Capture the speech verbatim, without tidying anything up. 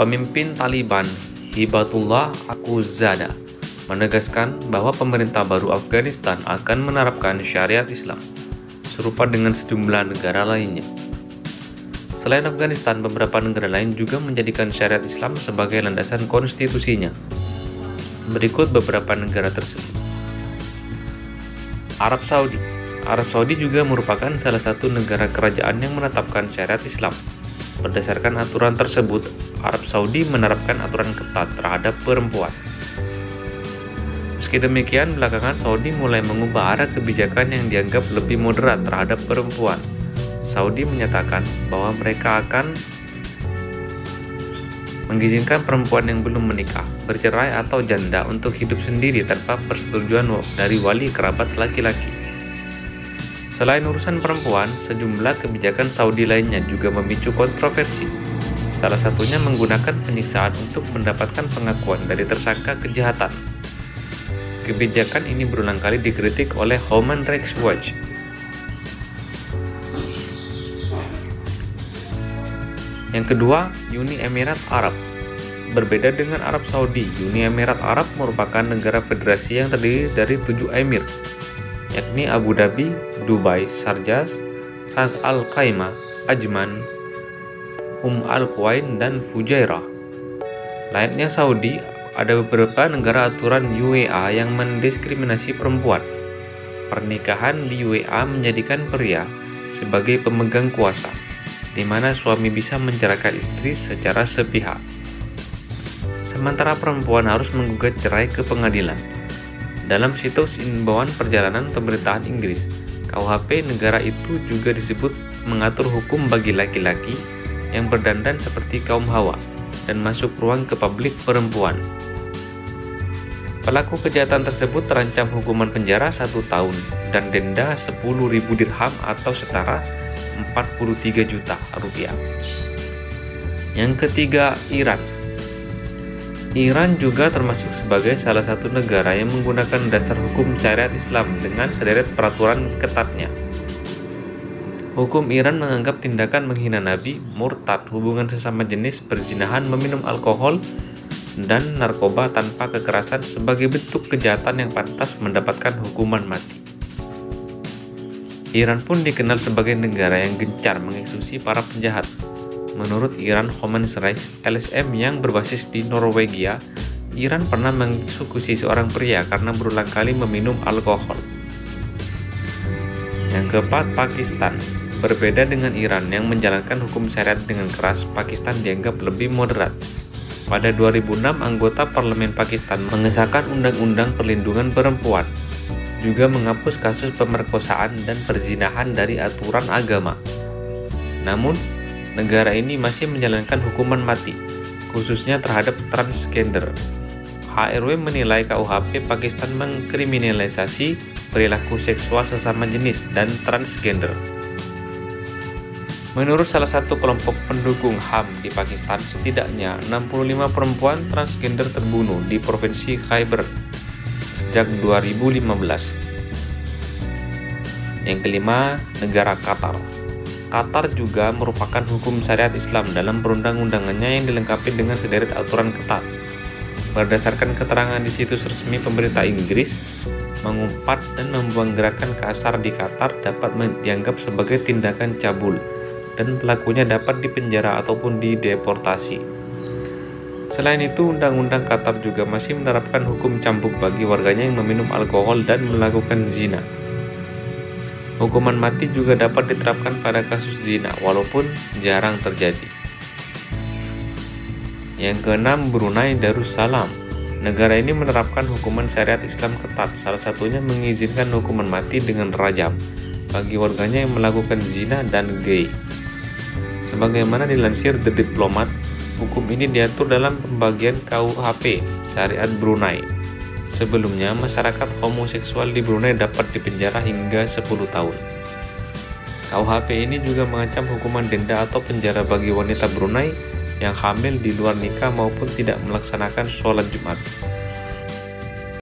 Pemimpin Taliban Hibatullah Akhundzada menegaskan bahwa pemerintah baru Afghanistan akan menerapkan syariat Islam, serupa dengan sejumlah negara lainnya. Selain Afghanistan, beberapa negara lain juga menjadikan syariat Islam sebagai landasan konstitusinya. Berikut beberapa negara tersebut. Arab Saudi. Arab Saudi juga merupakan salah satu negara kerajaan yang menetapkan syariat Islam. Berdasarkan aturan tersebut, Arab Saudi menerapkan aturan ketat terhadap perempuan. Meski demikian, belakangan Saudi mulai mengubah arah kebijakan yang dianggap lebih moderat terhadap perempuan. Saudi menyatakan bahwa mereka akan mengizinkan perempuan yang belum menikah, bercerai atau janda untuk hidup sendiri tanpa persetujuan dari wali kerabat laki-laki. Selain urusan perempuan, sejumlah kebijakan Saudi lainnya juga memicu kontroversi. Salah satunya menggunakan penyiksaan untuk mendapatkan pengakuan dari tersangka kejahatan. Kebijakan ini berulang kali dikritik oleh Human Rights Watch. Yang kedua, Uni Emirat Arab. Berbeda dengan Arab Saudi, Uni Emirat Arab merupakan negara federasi yang terdiri dari tujuh emir, yakni Abu Dhabi, Dubai, Sharjah, Ras Al Khaimah, Ajman, Umm Al Quwain, dan Fujairah. Layaknya Saudi, ada beberapa negara aturan U A E yang mendiskriminasi perempuan. Pernikahan di U A E menjadikan pria sebagai pemegang kuasa, di mana suami bisa menceraikan istri secara sepihak. Sementara perempuan harus menggugat cerai ke pengadilan. Dalam situs imbauan perjalanan pemerintahan Inggris, K U H P negara itu juga disebut mengatur hukum bagi laki-laki yang berdandan seperti kaum Hawa dan masuk ruang ke publik perempuan. Pelaku kejahatan tersebut terancam hukuman penjara satu tahun dan denda sepuluh ribu dirham atau setara empat puluh tiga juta rupiah. Yang ketiga, Iran. Iran juga termasuk sebagai salah satu negara yang menggunakan dasar hukum syariat Islam dengan sederet peraturan ketatnya. Hukum Iran menganggap tindakan menghina Nabi, murtad, hubungan sesama jenis, perzinahan, meminum alkohol, dan narkoba tanpa kekerasan sebagai bentuk kejahatan yang pantas mendapatkan hukuman mati. Iran pun dikenal sebagai negara yang gencar mengeksekusi para penjahat. Menurut Iran Human Rights L S M yang berbasis di Norwegia, Iran pernah mengeksekusi seorang pria karena berulang kali meminum alkohol. Yang keempat, Pakistan. Berbeda dengan Iran yang menjalankan hukum syariat dengan keras, Pakistan dianggap lebih moderat. Pada dua ribu enam, anggota parlemen Pakistan mengesahkan Undang-Undang Perlindungan Perempuan, juga menghapus kasus pemerkosaan dan perzinahan dari aturan agama. Namun, negara ini masih menjalankan hukuman mati, khususnya terhadap transgender. H R W menilai K U H P Pakistan mengkriminalisasi perilaku seksual sesama jenis dan transgender. Menurut salah satu kelompok pendukung H A M di Pakistan, setidaknya enam puluh lima perempuan transgender terbunuh di Provinsi Khyber sejak dua ribu lima belas. Yang kelima, negara Qatar. Qatar juga merupakan hukum syariat Islam dalam perundang-undangannya yang dilengkapi dengan sederet aturan ketat. Berdasarkan keterangan di situs resmi pemerintah Inggris, mengumpat dan membuang gerakan kasar di Qatar dapat dianggap sebagai tindakan cabul, dan pelakunya dapat dipenjara ataupun dideportasi. Selain itu, Undang-Undang Qatar juga masih menerapkan hukum cambuk bagi warganya yang meminum alkohol dan melakukan zina. Hukuman mati juga dapat diterapkan pada kasus zina, walaupun jarang terjadi. Yang keenam, Brunei Darussalam. Negara ini menerapkan hukuman syariat Islam ketat, salah satunya mengizinkan hukuman mati dengan rajam bagi warganya yang melakukan zina dan gay. Sebagaimana dilansir The Diplomat, hukum ini diatur dalam pembagian K U H P Syariat Brunei. Sebelumnya, masyarakat homoseksual di Brunei dapat dipenjara hingga sepuluh tahun. K U H P ini juga mengancam hukuman denda atau penjara bagi wanita Brunei yang hamil di luar nikah maupun tidak melaksanakan sholat Jumat.